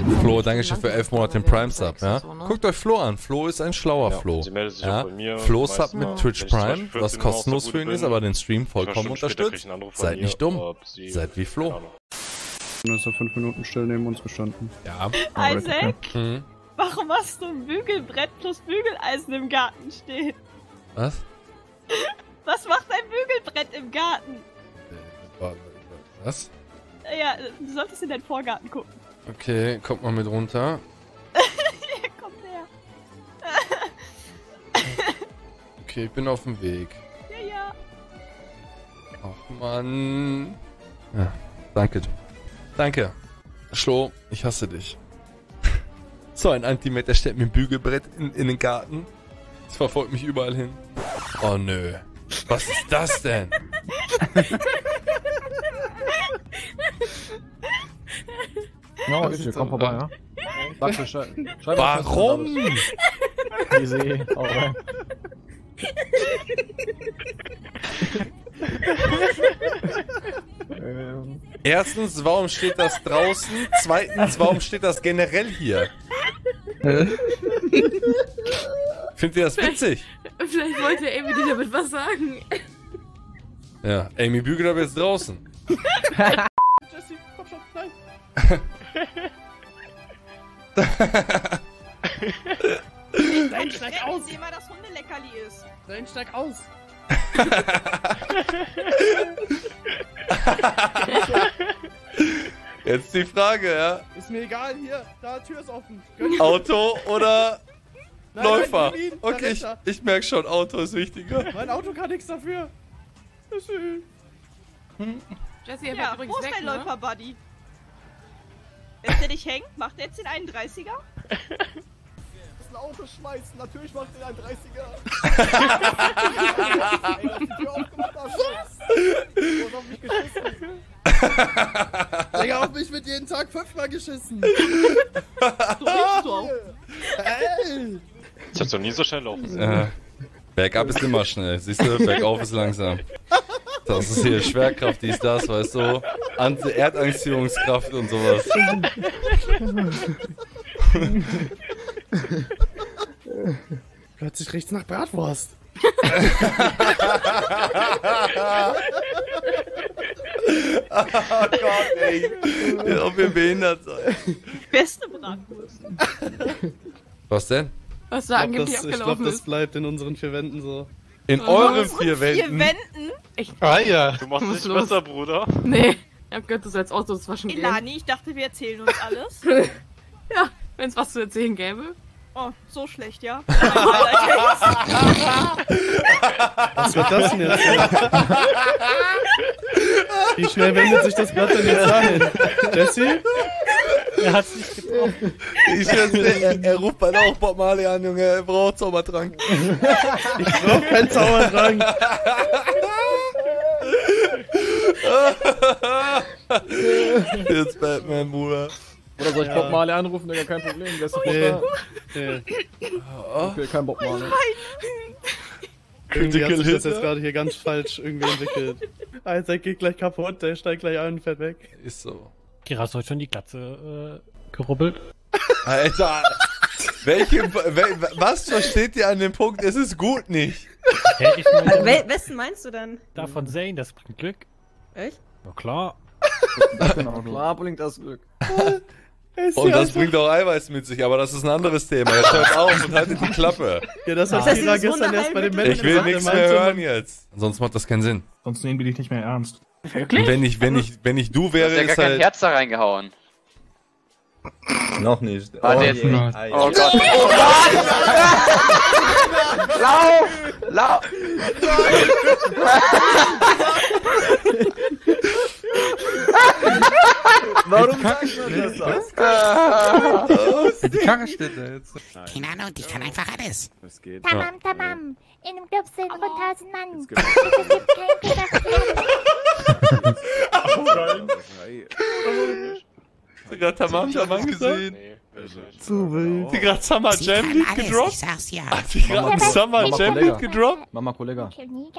Flo, danke schön für 11 Monate im Prime Sub, ja? Guckt euch Flo an. Flo ist ein schlauer Flo. Ja? Flo Sub mit Twitch Prime, was kostenlos für ihn ist, aber den Stream vollkommen unterstützt. Seid nicht dumm. Seid wie Flo. Dann ist er 5 Minuten still neben uns gestanden. Ja. Isaac, warum hast du ein Bügelbrett plus Bügeleisen im Garten stehen? Was? Was macht ein Bügelbrett im Garten? Was? Ja, du solltest in deinen Vorgarten gucken. Okay, kommt mal mit runter. Hier, kommt her. Okay, ich bin auf dem Weg. Ja. Ach Mann. Ja, danke. Danke. Schlo, ich hasse dich. So ein Antimet, der stellt mir ein Bügelbrett in den Garten. Das verfolgt mich überall hin. Oh nö. Was ist das denn? Ja, bitte, komm vorbei, ja? Sag Bescheid. Warum? Easy, hau rein. Erstens, warum steht das draußen? Zweitens, warum steht das generell hier? Findet ihr das witzig? Vielleicht wollte Amy dir damit was sagen. Ja, Amy bügelt aber jetzt draußen. Jesse, komm schon, nein. Nein, steig aus! Ich mal, dass Hundeleckerli ist. Nein, steig aus! Jetzt die Frage, ja? Ist mir egal, hier, da, Tür ist offen. Auto oder Nein, Läufer? nein, Berlin, Okay, ich merke schon, Auto ist wichtiger. Mein Auto kann nichts dafür. Jesse, er Ja, wird übrigens wo ist weg, dein ne? Läufer-Buddy? Lässt der dich hängen? Macht er jetzt den 31er? Das Auto schmeißen, natürlich macht den ein 30er. Ey, dass die Tür aufgemacht hast. Du hast auf mich geschissen. Digga, auf mich wird jeden Tag 5-mal geschissen. So riechst du auch. Ey! Ich hab's noch nie so schnell laufen sehen. Bergab ist immer schnell, siehst du? Bergauf ist langsam. Das ist hier Schwerkraft, dies, das, weißt du? Erdanziehungskraft und sowas. Plötzlich riecht's nach Bratwurst. Oh Gott, ey. Ja, ob ihr behindert seid. Beste Bratwurst. Was denn? Was da angeblich Ich glaube, abgelaufen das ist. bleibt in unseren 4 Wänden so. In euren 4 Vier Wänden? Wänden? Ah ja. Du machst Was nicht los? besser, Bruder. Nee, ich hab gehört, du sollst Auto das waschen gehen. Ilani, ich dachte, wir erzählen uns alles. Ja, wenn's was zu erzählen gäbe. Oh, so schlecht, ja? Was wird das denn jetzt? Wie schnell wendet sich das Blatt denn jetzt ein? Jesse? Er hat's nicht getroffen. Er ruft bald auch Bob Marley an, Junge. Er braucht Zaubertrank. Ich brauch keinen Zaubertrank. Jetzt Batman, Bruder. Oder soll ich Bob Marley anrufen? Digga, kein Problem. Der ist sofort da. Nee. Okay, kein Bob Marley. Irgendwie hat sich das jetzt gerade hier ganz falsch irgendwie entwickelt. Isaac geht gleich kaputt, der steigt gleich ein und fährt weg. Ist so. Kira, hast du heute schon die Glatze gerubbelt? Alter, was versteht ihr an dem Punkt? Es ist gut nicht. Hä, ich meine, Wessen meinst du dann? da von Zane, das bringt Glück. Echt? Na klar. Genau, klar bringt das Glück. Und das bringt auch Eiweiß mit sich, aber das ist ein anderes Thema. Jetzt hört auf und haltet die Klappe. Ja, das hat Das heißt, Kira dieses gestern erst bei den Wunderheilmittel- Menschen Ich will gesagt, nichts der mehr meinte, hören jetzt. Sonst macht das keinen Sinn. Sonst nehmen wir dich nicht mehr ernst. Wirklich? Und wenn ich du wäre, Du hast ja gar ist kein halt... Herz da reingehauen. Noch nicht. Warte jetzt. Oh Oh Gott. Oh Gott! Lauf! Lauf! Warum sagt man das? Die Karre steht da jetzt. Keine Ahnung, ich kann einfach alles. Es geht. Tamam, tamam. In einem Club sind 1000 Mann. Es Es gibt kein Gedacht. Hast du gerade Tamam Tamam gesehen? Zu wild. Hat sie gerade Summer Sie Jam kann Beat alles, gedroppt? ich sag's ja. Hat sie gerade einen Summer Jam Beat gedroppt? Mama, Kollege.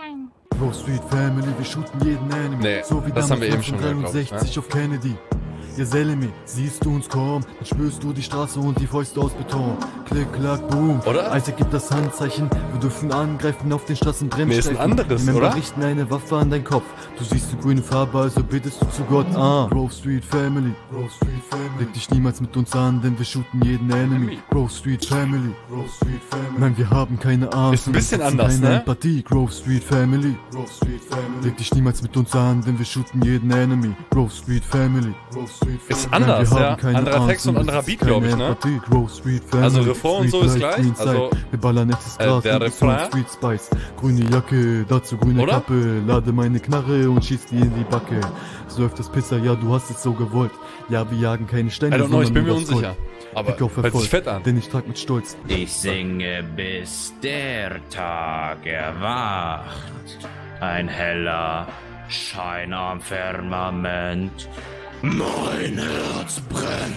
Bro Street Family, wir shooten jeden Enemy. Nee, so wie das haben wir eben damals schon gehört, glaub ich, 1963 auf Kennedy. Ja, Selemi, siehst du uns kommen, dann spürst du die Straße und die Fäuste aus Beton. Klick, klack, boom. Oder? Isaac gibt das Handzeichen, wir dürfen angreifen auf den Straßen Bremsstreifen. Nee, ist ein anderes, Die Member oder? richten eine Waffe an deinen Kopf. Du siehst die grüne Farbe, also betest du zu Gott. Grove Street Family. Grove Street Family. Leg dich niemals mit uns an, denn wir shooten jeden Enemy. Grove Street Family. Grove Street Family. Nein, wir haben keine Angst. Ist ein bisschen wir besitzen anders, keine ne? Empathie. Grove Street Family. Grove Street Family. Leg dich niemals mit uns an, denn wir shooten jeden Enemy. Grove Street Family. Grove Street Family. Ist anders, Nein, wir ja. haben keine Anderer Angst Text und wir anderer besitzen Beat, glaub ich, keine ne? Empathie. Grove Street Family. Also Refrain und so ist Street gleich, Lights, Green also, Side. Wir ballern echtes Gras der und das Song Refrain. Street Spice. Grüne Jacke, dazu grüne Oder? Kappe. Lade meine Knarre und schieß die in die Backe. So läuft das Pisser, ja, du hast es so gewollt. Ja, wir jagen keine Steine, I don't know, ich bin mir nur das Gold. unsicher. Aber Blick auf hört Erfolg, sich fett an. denn ich trag mit Stolz. Ich singe, bis der Tag erwacht. Ein heller Schein am Firmament. Mein Herz brennt.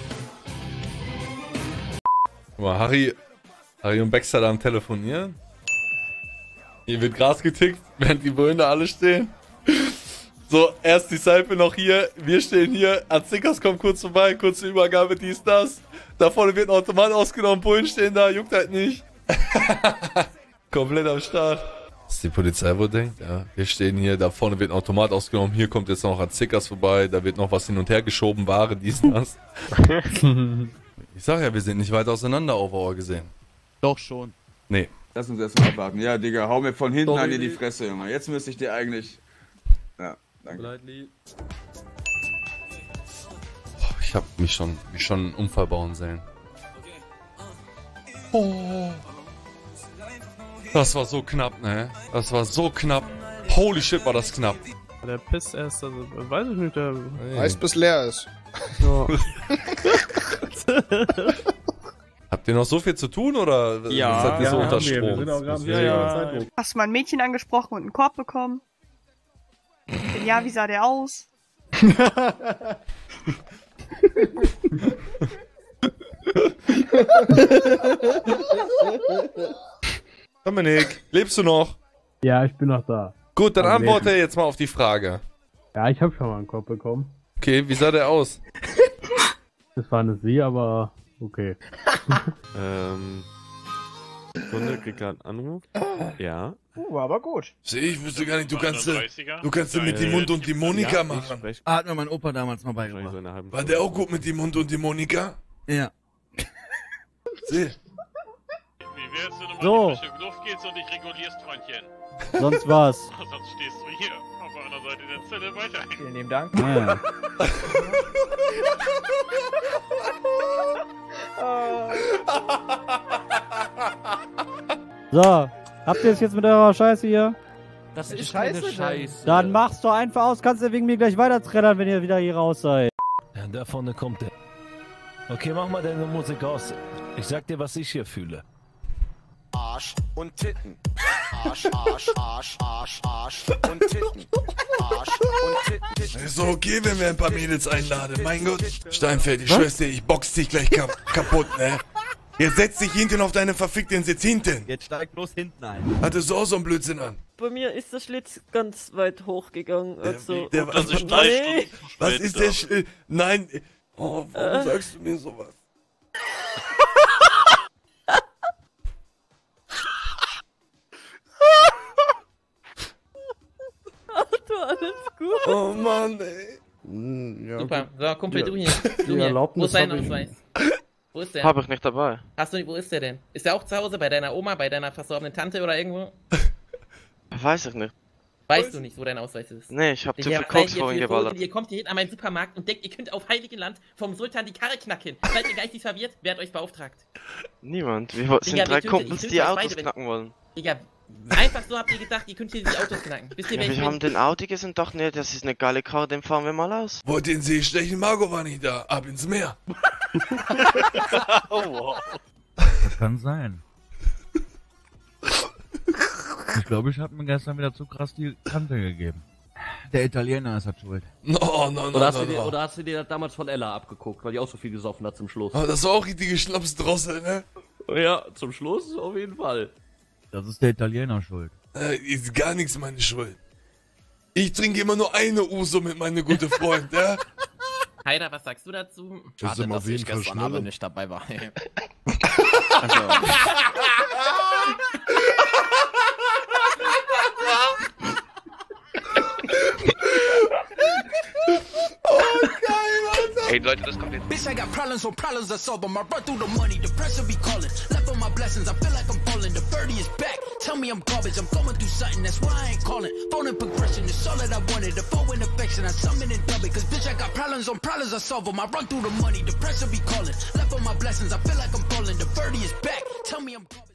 Guck mal, Harry und Baxter da am Telefonieren. Hier wird Gras getickt, während die Bullen da alle stehen. So, erst die Seife noch hier, wir stehen hier, Azikas kommt kurz vorbei, kurze Übergabe, dies, das. Da vorne wird ein Automat ausgenommen, Bullen stehen da, juckt halt nicht. Komplett am Start. Was die Polizei wohl denkt, ja, wir stehen hier, da vorne wird ein Automat ausgenommen, hier kommt jetzt noch Azikas vorbei, da wird noch was hin und her geschoben, Ware, dies, das. Ich sag ja, wir sind nicht weit auseinander, overall gesehen. Doch schon. Nee. Lass uns erstmal abwarten. Ja, Digga, hau mir von hinten Sorry. an in die Fresse, Junge. Jetzt müsste ich dir eigentlich... Ja, danke. Ich hab mich schon einen Unfall bauen sehen. Oh. Das war so knapp, ne? Das war so knapp. Holy shit, war das knapp. Der pisst erst, also weiß ich nicht, der... Heißt bis leer ist. Ja. Habt ihr noch so viel zu tun oder seid ihr so unter Strom? Hast du mal ein Mädchen angesprochen und einen Korb bekommen? Wenn ja, wie sah der aus? Dominik, lebst du noch? Ja, ich bin noch da. Gut, dann Aber antworte jetzt mal auf die Frage. Ja, ich habe schon mal einen Korb bekommen. Okay, wie sah der aus? Das war eine Sie, aber okay. Kunde kriegt gerade einen Anruf. Ja. Aber gut. Ich wusste gar nicht, du kannst mit dem Mund und die Monika machen. Hat mir mein Opa damals mal beigebracht. War der auch gut mit dem Mund und die Monika? Ja. Seh. Wie wär's, wenn du mal So. in die frische Luft gehst und dich regulierst, Freundchen? Sonst was. Sonst stehst du hier, auf einer Seite der Zelle weiterhin. Vielen lieben Dank. Ja. So, habt ihr es jetzt mit eurer Scheiße hier? Das ist keine Scheiße. Dann mach's doch einfach aus, kannst du wegen mir gleich weiter trennen, wenn ihr wieder hier raus seid. Ja, da vorne kommt er. Okay, mach mal deine Musik aus. Ich sag dir, was ich hier fühle. Arsch und Titten. Arsch, Arsch, Arsch, Arsch, Arsch und Titten. Arsch und Titten. Ist doch okay, wenn wir ein paar Mädels einladen. Mein Gott. Steinfeld, ich schwör's dir, ich box dich gleich kaputt, ne? Jetzt setz dich hinten auf deinen verfickten Sitz hinten. Jetzt steig bloß hinten ein. Hattest du auch so einen Blödsinn an? Bei mir ist der Schlitz ganz weit hochgegangen. Also, Was ist der Nein. Oh, warum sagst du mir sowas? Arthur, alles gut? Oh Mann, ey. Ja. Super, so, Kumpel, du hier. Die Erlaubnis Wo ist dein hab ich Ausweis? Wo ist der? Hab ich nicht dabei. Hast du, wo ist der denn? Ist der auch zu Hause? Bei deiner Oma, bei deiner verstorbenen Tante oder irgendwo? Weiß ich nicht. Weißt du nicht, wo dein Ausweis ist? Nee, ich hab zu viel Koks vorhin geballert. Ihr kommt hier hin an meinen Supermarkt und denkt, ihr könnt auf heiligen Land vom Sultan die Karre knacken. Seid ihr geistig verwirrt? Wer hat euch beauftragt? Niemand. Wir sind Digga, drei ich Kumpels, töte die euch Autos beide, knacken wollen. Digga, einfach so habt ihr gedacht, ihr könnt hier die Autos knacken. Wisst ihr, Ja, wer ich wir haben bin? den Audi gesehen, dachten, ja, das ist eine geile Karre, den fahren wir mal aus. Wollt ihr in See stechen? Margot war nicht da. Ab ins Meer. Oh, wow. Das kann sein. Ich glaube, ich habe mir gestern wieder zu krass die Kante gegeben. Der Italiener ist halt schuld. Oder hast du dir das damals von Ella abgeguckt, weil die auch so viel gesoffen hat zum Schluss? Aber das war auch richtige Schnapsdrossel, ne? Ja, zum Schluss auf jeden Fall. Das ist der Italiener schuld. Ist gar nichts meine Schuld. Ich trinke immer nur eine Uso mit meinem guten Freund, ja? Heider, was sagst du dazu? Das ist immer dass ich auf jeden Fall gestern Abend schneller. nicht dabei war. Hey Leute, das kommt jetzt. Bitch, I got problems on problems I solve them. I run through the money, the pressure be calling. Left on my blessings, I feel like I'm falling. The birdie is back. Tell me I'm garbage, I'm going through something, that's why I ain't calling. Phone and progression is all that I wanted. The phone and affection, I summon and dub it. Cause bitch, I got problems on problems I solve them. I run through the money, the pressure be calling. Left on my blessings, I feel like I'm falling. The birdie is back. Tell me I'm garbage.